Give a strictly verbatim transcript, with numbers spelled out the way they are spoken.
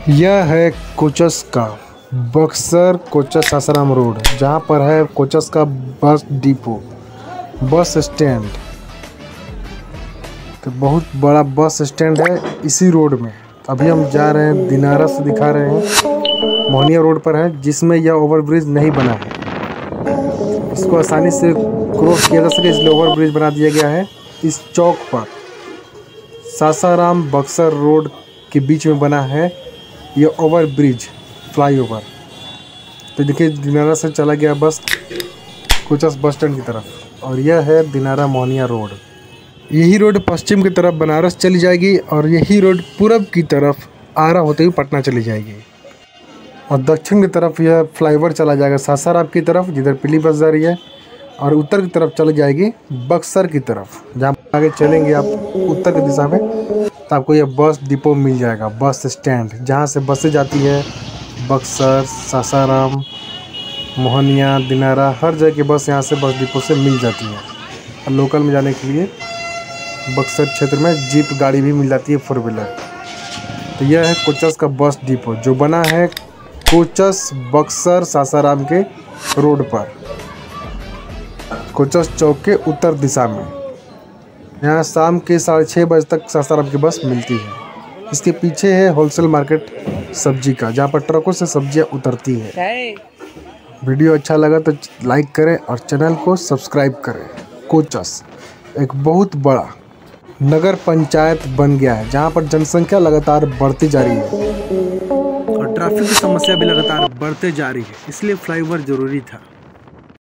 यह है कोचस का बक्सर कोचस सासाराम रोड, जहाँ पर है कोचस का बस डिपो, बस स्टैंड। तो बहुत बड़ा बस स्टैंड है इसी रोड में। अभी हम जा रहे हैं, दिनारा से दिखा रहे हैं, मोहनिया रोड पर है, जिसमें यह ओवरब्रिज नहीं बना है। इसको आसानी से क्रॉस किया जा सके इसलिए ओवरब्रिज बना दिया गया है। इस चौक पर सासाराम बक्सर रोड के बीच में बना है यह ओवर ब्रिज, फ्लाईओवर। तो देखिए दिनारा से चला गया बस कोचस बस स्टैंड की तरफ, और यह है दिनारा मोहनिया रोड। यही रोड पश्चिम की तरफ बनारस चली जाएगी और यही रोड पूरब की तरफ आरा होते हुए पटना चली जाएगी, और दक्षिण की तरफ यह फ्लाईओवर चला जाएगा सासाराम की तरफ जिधर पीली बस जा रही है, और उत्तर की तरफ चली जाएगी बक्सर की तरफ। जहाँ आगे चलेंगे आप उत्तर की दिशा में तो आपको यह बस डिपो मिल जाएगा, बस स्टैंड, जहाँ से बसें जाती है बक्सर, सासाराम, मोहनिया, दिनारा, हर जगह की बस यहाँ से बस डिपो से मिल जाती है। और लोकल में जाने के लिए बक्सर क्षेत्र में जीप गाड़ी भी मिल जाती है, फोर व्हीलर। तो यह है कोचस का बस डिपो जो बना है कोचस बक्सर सासाराम के रोड पर, कोचस चौक के उत्तर दिशा में। यहाँ शाम के साढ़े छः बजे तक सासाराम की बस मिलती है। इसके पीछे है होलसेल मार्केट सब्जी का, जहाँ पर ट्रकों से सब्जियाँ उतरती है। वीडियो अच्छा लगा तो लाइक करें और चैनल को सब्सक्राइब करें। कोचस एक बहुत बड़ा नगर पंचायत बन गया है, जहाँ पर जनसंख्या लगातार बढ़ती जा रही है और ट्रैफिक की समस्या भी लगातार बढ़ते जा रही है, इसलिए फ्लाईओवर जरूरी था।